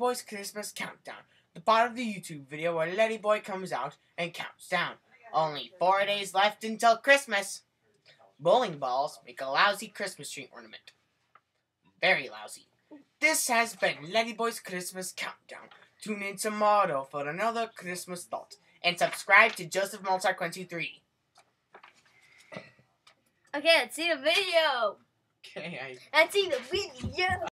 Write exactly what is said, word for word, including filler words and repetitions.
Boy's Christmas Countdown, the part of the YouTube video where Letty Boy comes out and counts down. Only four days left until Christmas. Bowling balls make a lousy Christmas tree ornament. Very lousy. This has been Letty Boy's Christmas Countdown. Tune in tomorrow for another Christmas thought. And subscribe to Joseph Mozart twenty-three. Okay, let's see the video. Okay, I... Let's see the video.